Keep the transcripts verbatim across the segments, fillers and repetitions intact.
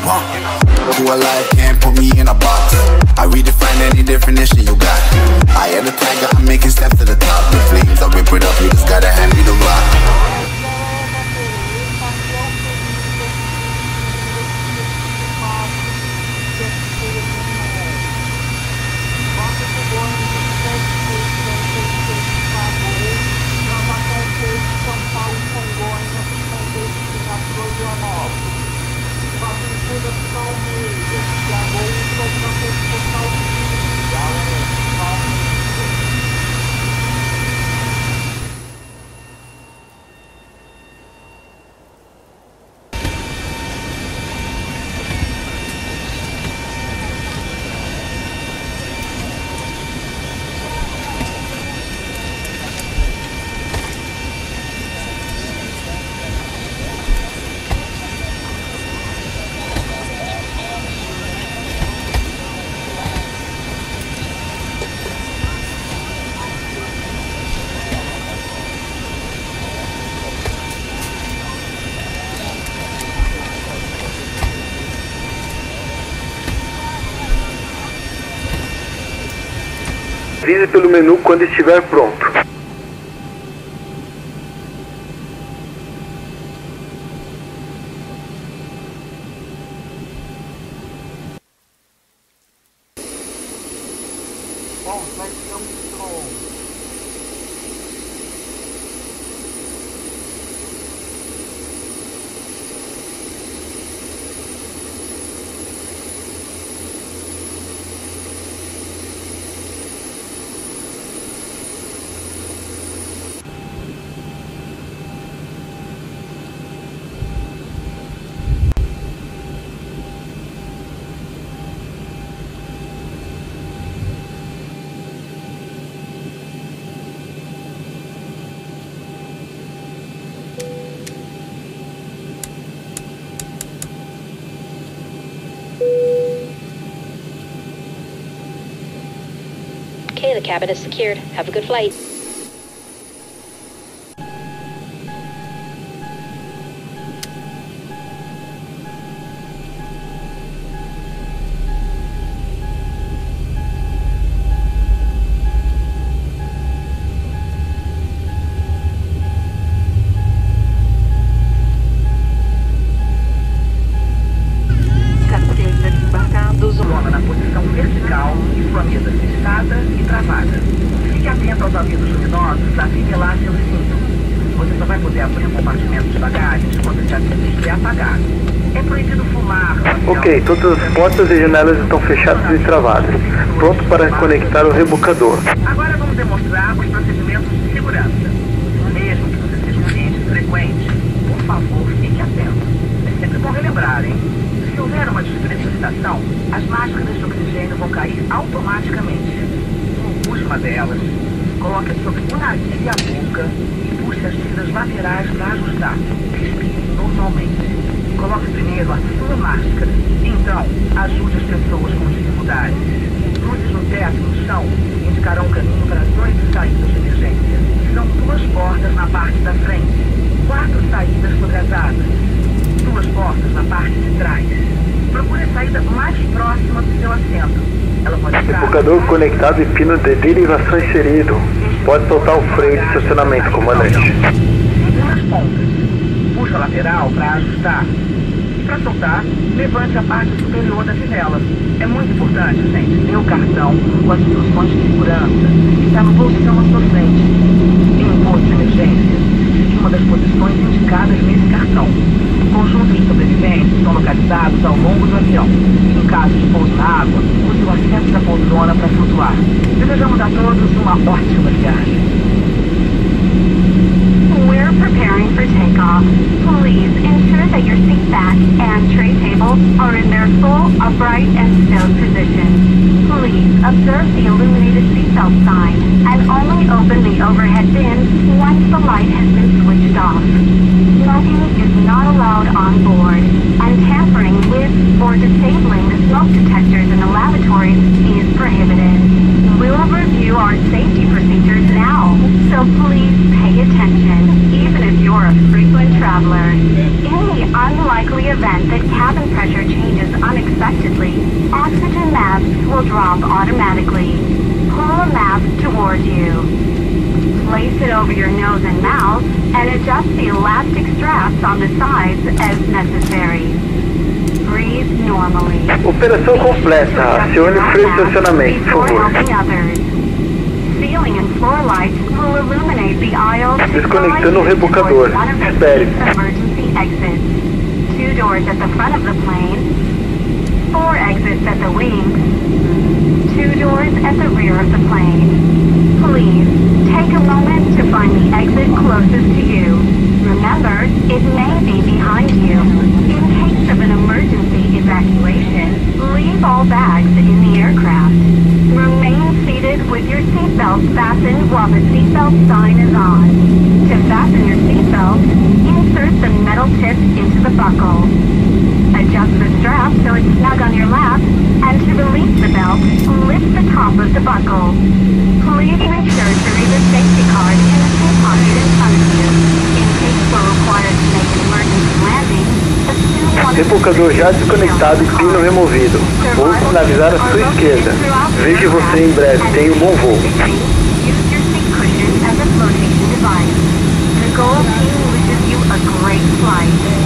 Uh, who alive can't put me in a box. I redefine any definition you got. I am the tiger, I'm making steps to the top. The flames, I whip it up, you just gotta hand me the rock. Avise pelo menu quando estiver pronto. Okay, the cabin is secured. Have a good flight. Na posição vertical e sua mesa fechada e travada. Fique atento aos avisos luminosos assim que lá seu cinto. Você só vai poder abrir o compartimento de bagagens quando esse aviso estiver apagado. É proibido fumar. Ok, todas as portas e janelas estão fechadas e travadas. Pronto para conectar o rebocador. Agora vamos demonstrar os procedimentos de segurança. Mesmo que você seja um cliente frequente, por favor, fique atento. É sempre bom relembrar, hein? Se houver uma despressurização, as máscaras de oxigênio vão cair automaticamente. Puxe uma delas, coloque sobre o nariz e a boca e puxe as tiras laterais para ajustar. Respire normalmente. Coloque primeiro a sua máscara. Então, ajude as pessoas com dificuldades. Luzes no teto e no chão indicarão o caminho para as oito saídas de emergência. São duas portas na parte da frente, quatro saídas sobre as asas, duas portas na parte de trás. Procure a saída mais próxima do seu assento. Ela pode estar... Rebocador conectado e pino de derivação inserido. Pode soltar o freio de estacionamento, comandante. Segura as pontas. Puxa a lateral para ajustar. E para soltar, levante a parte superior da fivela. É muito importante, gente, ter o cartão com as instruções de segurança que está no bolsão à sua frente. Em um posto de emergência, fique em uma das posições indicadas nesse cartão. Conjuntos de sobreviventes são localizados ao longo do avião. Em caso de pouso na água, use o assento da poltrona para flutuar. Desejamos a todos uma ótima viagem. We're preparing for takeoff. Please ensure that your seat back and tray tables are in their full, upright, and stowed position. Please observe the illuminated seatbelt sign and only open the overhead bins once the light has been switched off. Smoking is not allowed on board, and tampering with or disabling the smoke detectors in the lavatories is prohibited. We'll review our safety procedures now, so please pay attention, even if you're a frequent traveler. In the unlikely unlikely event that cabin pressure changes unexpectedly, oxygen masks will drop automatically. Pull a mask toward you. Place it over your nose and mouth and adjust the elastic straps on the sides as necessary. Breathe normally. Operação completa. Acione o freio de estacionamento, por favor. Ceiling and floor lights will illuminate the aisles. Desconectando o rebocador. Espere. Emergency exits. Two doors at the front of the plane. Four exits at the wings. Two doors at the rear of the plane. Please take a moment to find the exit closest to you. Remember, it may be behind you. In case of an emergency evacuation, leave all bags in the aircraft. Remain seated with your seatbelt fastened while the seatbelt sign is on. To fasten your seatbelt, insert the metal tip into the buckle. Adjust the strap so it's snug on your lap, and to release the belt, lift the top of the buckle. Please make sure to read the safety card in the seat pocket in front of you. In case we're required to make an emergency landing, assume one of the Rebocador já desconectado e pino removido. Vou sinalizar à sua esquerda. Vejo você em breve. Tenha um bom voo. Use your seat cushion as a flotation device. The Gold team wishes you a great flight.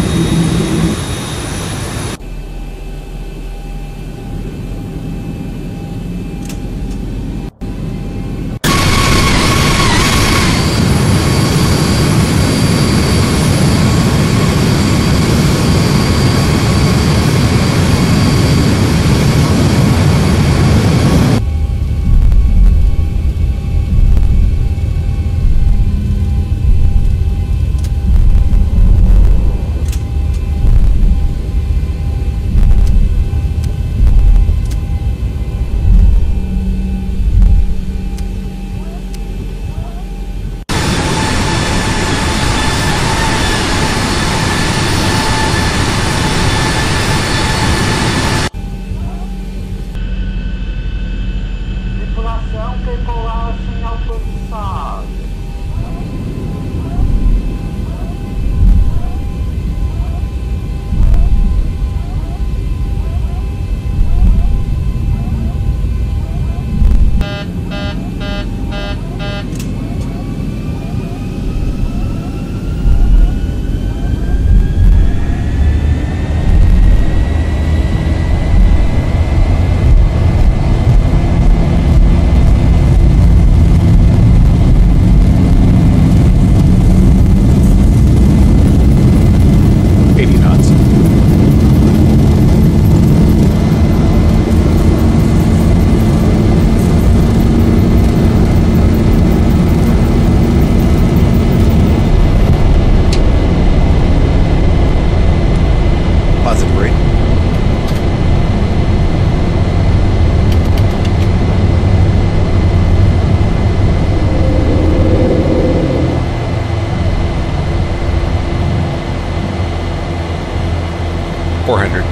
four hundred.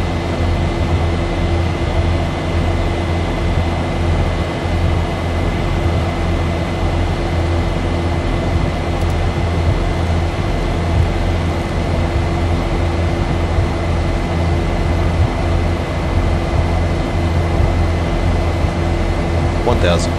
One thousand.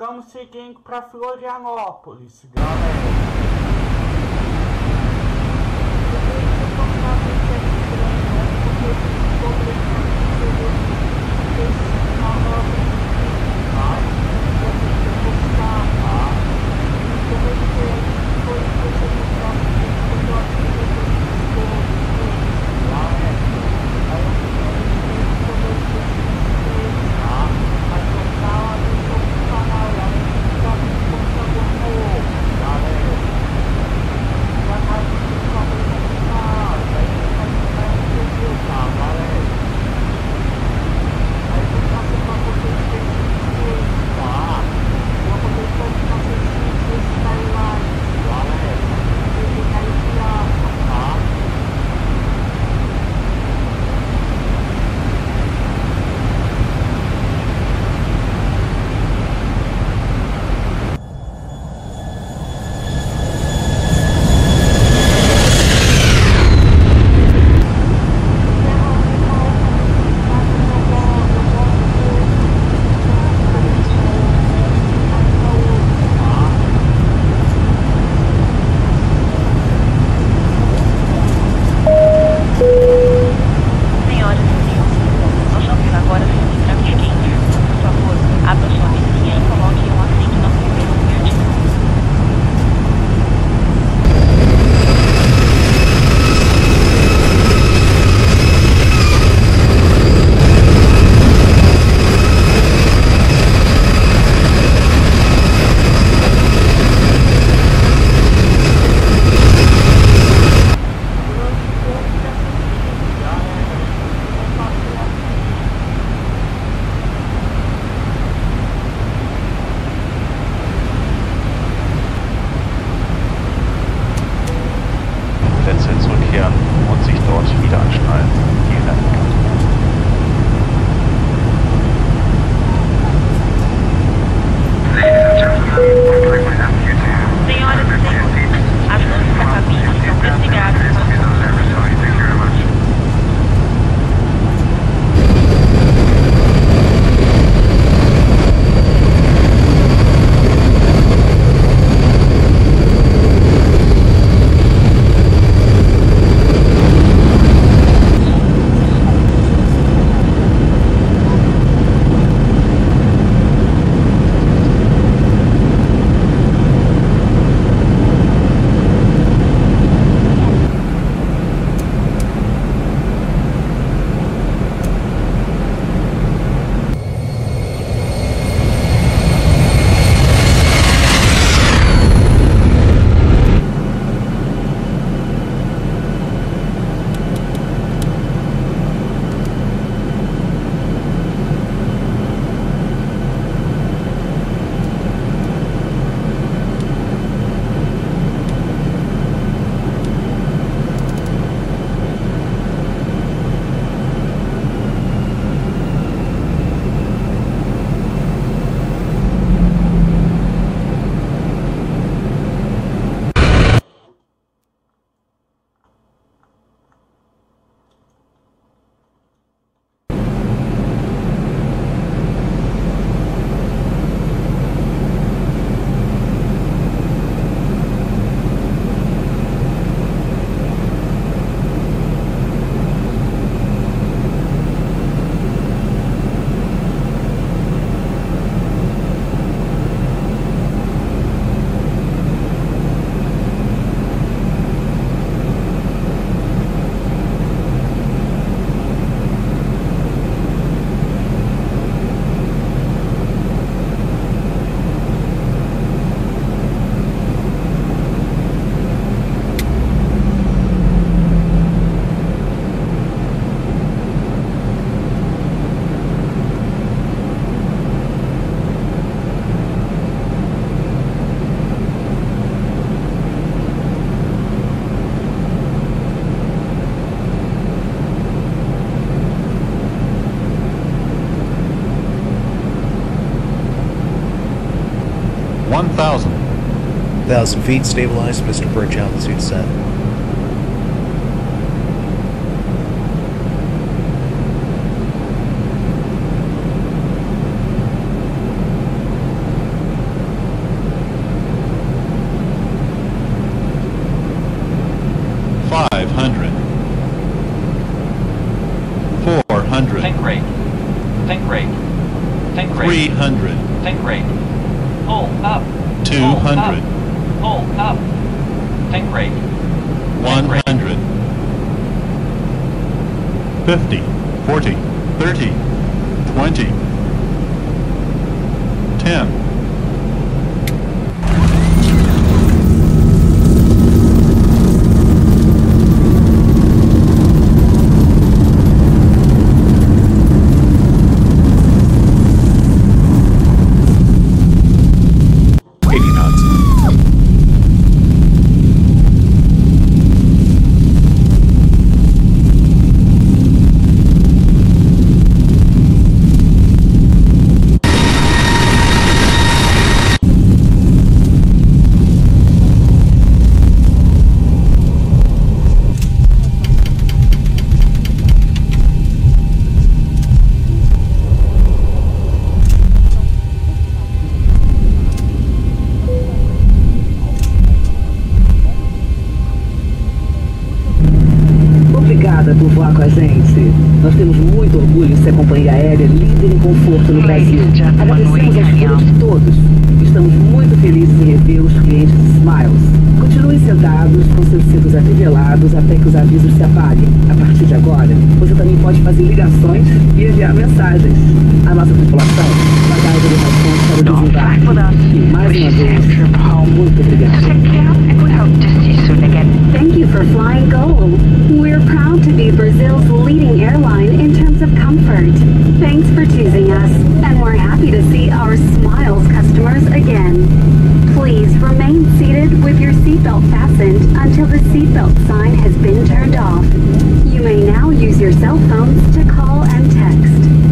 Estamos seguindo para Florianópolis, galera. one thousand. one thousand feet, stabilized, Mister Birch, altitude set. hundred. Think rate. Think rate. Think rate. three hundred. Think rate. Pull up. two hundred. Pull up. Think rate. one hundred. fifty. forty. thirty. twenty. ten. eighty knots. Obrigada por voar com a gente. Nós temos muito orgulho de ser a companhia aérea líder em conforto no Brasil. Agradecemos aos todos de todos. Estamos muito felizes em rever os clientes de Smiles. Continuem sentados com seus cintos atrivelados até que os avisos se apaguem. A partir de agora, você também pode fazer ligações e enviar mensagens. A nossa tripulação vai dar orientações para o desembarque. E mais uma vez, muito obrigada. Thank you for flying GOL. We're proud to be Brazil's leading airline in terms of comfort. Thanks for choosing us, and we're happy to see our Smiles customers again. Please remain seated with your seatbelt fastened until the seatbelt sign has been turned off. You may now use your cell phones to call and text.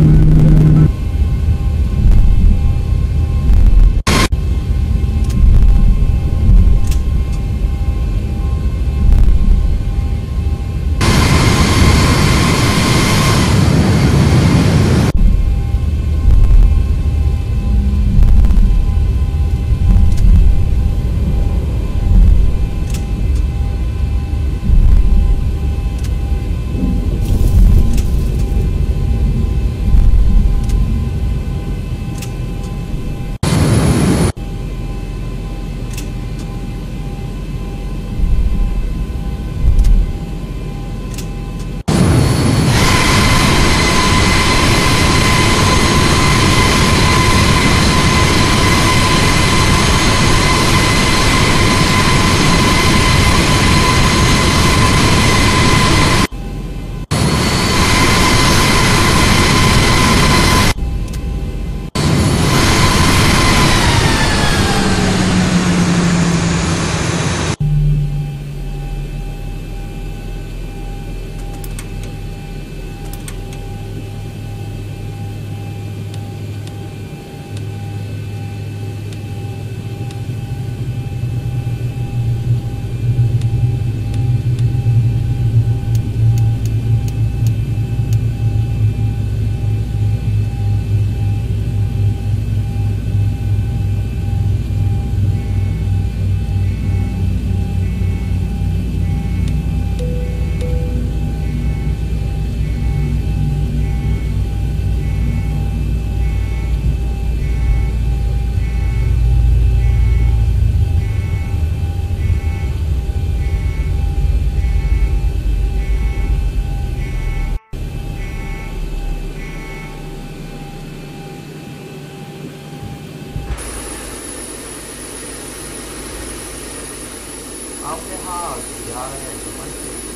Algo errado, já é, mas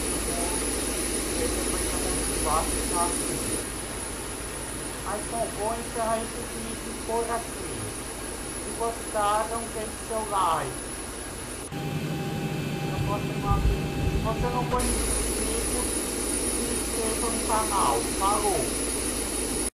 ele foi muito baixo e assim. Mas bom, vou encerrar esse vídeo por aqui. Se gostaram, deixe seu like. Se você não for inscrito, se inscreva no canal. Falou!